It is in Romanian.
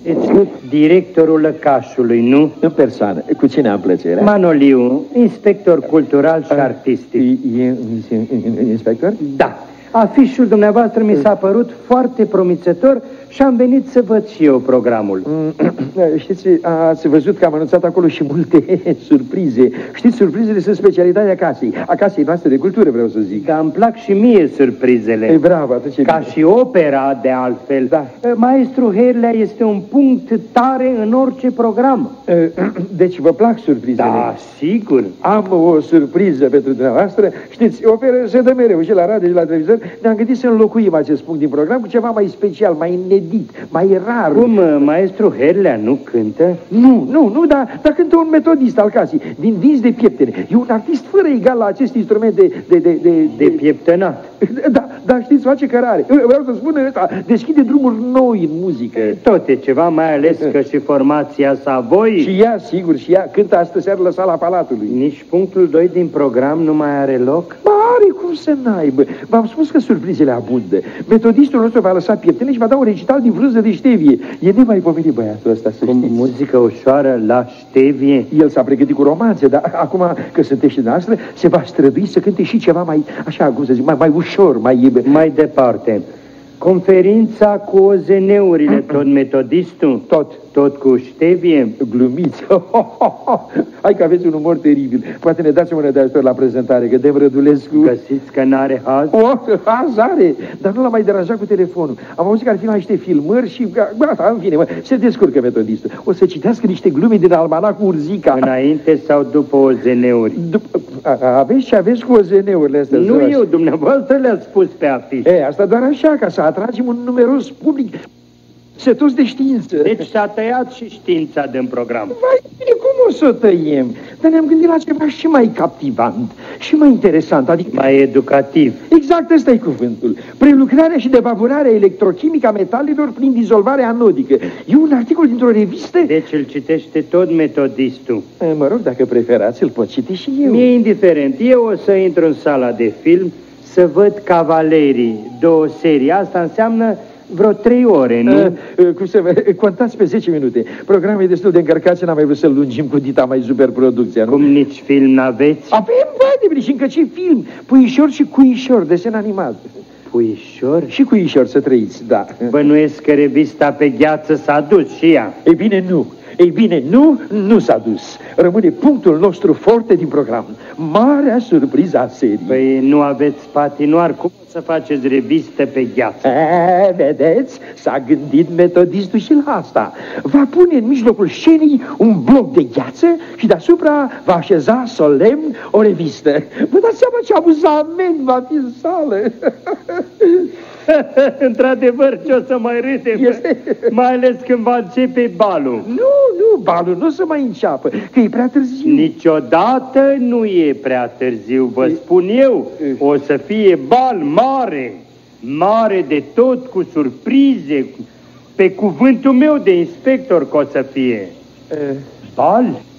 Sunteți directorul lăcașului, nu? În persoană. Cu cine am plăcerea? Manoliu, inspector cultural și artistic. Inspector? Da. Afișul dumneavoastră mi s-a părut foarte promițător și am venit să văd și eu programul. Știți, ați văzut că am anunțat acolo și multe surprize. Știți, surprizele sunt specialitatea casei. A casei noastre de cultură, vreau să zic. Dar îmi plac și mie surprizele. E bravo, atunci e Ca bine. și opera, de altfel. Da. Maestru Herlea este un punct tare în orice program. Deci vă plac surprizele? Da, sigur. Am o surpriză pentru dumneavoastră. Știți, opera se dă mereu și la radio și la televizor. Ne-am gândit să înlocuim acest punct din program cu ceva mai special, mai inedit, mai rar. Cum, maestru Herlea nu cântă? Nu, dar cântă un metodist al casei, din dinți de pieptene. E un artist fără egal la acest instrument de pieptănat. Da, știți, face cărare. Vreau să spun ăsta, deschide drumuri noi în muzică. Tot e ceva, mai ales că și formația Savoy... Și ea, sigur, și ea cântă astă seară la Sala Palatului. Nici punctul 2 din program nu mai are loc? Ba, are cum să n-aibă. V-am spus că surprizele abundă. Metodistul nostru va lăsa pieptene și va da un recital din frunză de ștevie. E nemaipomenit băiatul ăsta, să știți. Muzică ușoară la ștevie? El s-a pregătit cu romanțe, dar acum că sunteți și noastră, se va strădui să cânte și ceva mai, așa, cum să zic, mai ușor, mai departe. Conferința cu OZN-urile, tot metodistul? Tot cu ștevie? Glumiți. Hai că aveți un umor teribil. Poate ne dați o mână de ajutor la prezentare, că Dev Rădulescu... Găsiți că n-are haz? Haz are, dar nu l-am mai deranjat cu telefonul. Am auzit că ar fi la niște filmări și... Gata, în fine, se descurcă metodistul. O să citească niște glume din almanacul Urzica. Înainte sau după OZN-uri? Aveți ce aveți cu OZN-urile astea? Nu eu, dumneavoastră le-ați spus pe afiș. Asta doar așa, ca să atragem un numeros public setos de știință. Deci s-a tăiat și știința din program. Vai, cum o să o tăiem? Dar ne-am gândit la ceva și mai captivant, și mai interesant, adică... Mai educativ. Exact, ăsta e cuvântul. Prelucrarea și debavurarea electrochimică a metalelor prin dizolvare anodică. E un articol dintr-o revistă... Deci îl citește tot metodistul. Mă rog, dacă preferați, îl pot citi și eu. Mi-e indiferent. Eu o să intru în sala de film să văd Cavalerii, 2 serii. Asta înseamnă vreo 3 ore, nu? Cum să vă... Contați pe 10 minute. Programul e destul de încărcat și n-am mai vrut să-l lungim cu dita mai superproducția, nu? Cum nici film n-aveți? Avem, bă, și încă ce film? Puișor și Cuișor, desen animat. Puișor? Și Cuișor, să trăiți, da. Bănuiesc că revista pe gheață s-a dus și ea. Ei bine, nu. Nu s-a dus. Rămâne punctul nostru forte din program. Marea surpriză a serii. Păi nu aveți patinoar, cum o să faceți revistă pe gheață? Vedeți? S-a gândit metodistul și la asta. Va pune în mijlocul scenei un bloc de gheață și deasupra va așeza solemn o revistă. Vă dați seama ce amuzament va fi în sală. Într-adevăr, ce o să mai râdem, mai ales când va începe balul. Nu, balul nu o să mai înceapă, că e prea târziu. Niciodată nu e prea târziu, vă spun eu. O să fie bal mare, mare de tot, cu surprize, pe cuvântul meu de inspector că o să fie. Bal?